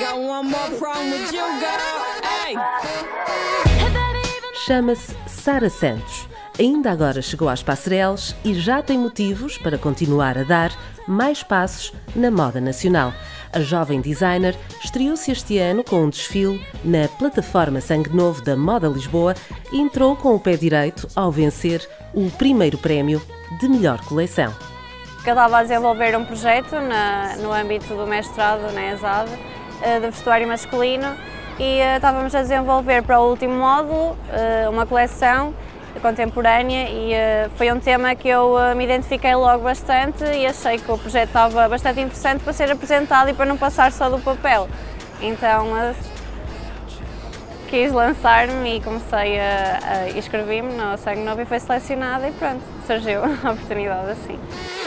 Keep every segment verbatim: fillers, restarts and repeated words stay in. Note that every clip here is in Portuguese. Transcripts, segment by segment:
Chama-se Sara Santos. Ainda agora chegou às passarelas e já tem motivos para continuar a dar mais passos na moda nacional. A jovem designer estreou-se este ano com um desfile na plataforma Sangue Novo da Moda Lisboa e entrou com o pé direito ao vencer o primeiro prémio de melhor coleção. Eu estava a desenvolver um projeto na, no âmbito do mestrado na ESAD, de vestuário masculino, e estávamos a desenvolver para o último módulo uma coleção contemporânea e uh, foi um tema que eu uh, me identifiquei logo bastante e achei que o projeto estava bastante interessante para ser apresentado e para não passar só do papel. Então uh, quis lançar-me e comecei a, a inscrevi-me no Sangue Novo e foi selecionada e pronto, surgiu a oportunidade assim.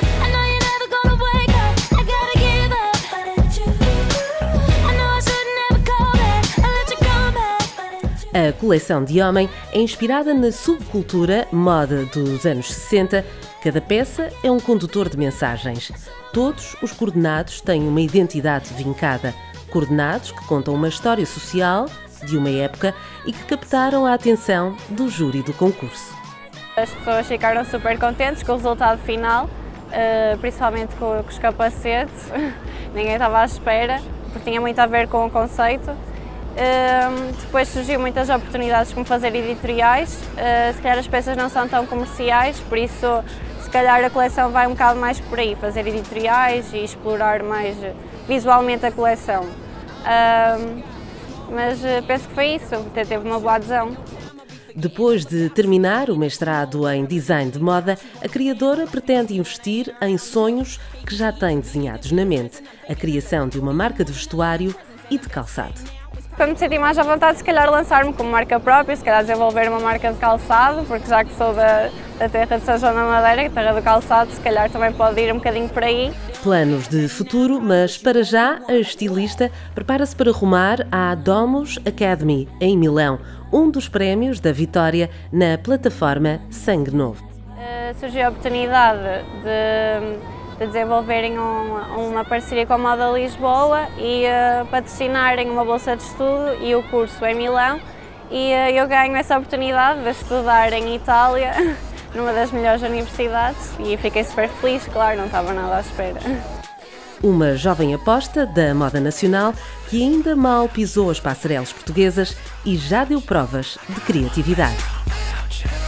A coleção de homem é inspirada na subcultura moda dos anos sessenta. Cada peça é um condutor de mensagens. Todos os coordenados têm uma identidade vincada. Coordenados que contam uma história social de uma época e que captaram a atenção do júri do concurso. As pessoas ficaram super contentes com o resultado final, principalmente com os capacetes. Ninguém estava à espera, porque tinha muito a ver com o conceito. Uh, depois surgiu muitas oportunidades como fazer editoriais, uh, se calhar as peças não são tão comerciais, por isso se calhar a coleção vai um bocado mais por aí, fazer editoriais e explorar mais visualmente a coleção. Uh, mas uh, penso que foi isso, até teve uma boa adesão. Depois de terminar o mestrado em design de moda, a criadora pretende investir em sonhos que já tem desenhados na mente, a criação de uma marca de vestuário e de calçado. Para me sentir mais à vontade, se calhar lançar-me como marca própria, se calhar desenvolver uma marca de calçado, porque já que sou da, da terra de São João da Madeira, terra do calçado, se calhar também pode ir um bocadinho por aí. Planos de futuro, mas para já a estilista prepara-se para rumar à Domus Academy, em Milão, um dos prémios da vitória na plataforma Sangue Novo. Uh, surgiu a oportunidade de... de desenvolverem um, uma parceria com a Moda Lisboa e uh, patrocinarem uma bolsa de estudo e o curso em Milão, e uh, eu ganho essa oportunidade de estudar em Itália, numa das melhores universidades, e fiquei super feliz, claro, não estava nada à espera. Uma jovem aposta da moda nacional que ainda mal pisou as passarelas portuguesas e já deu provas de criatividade.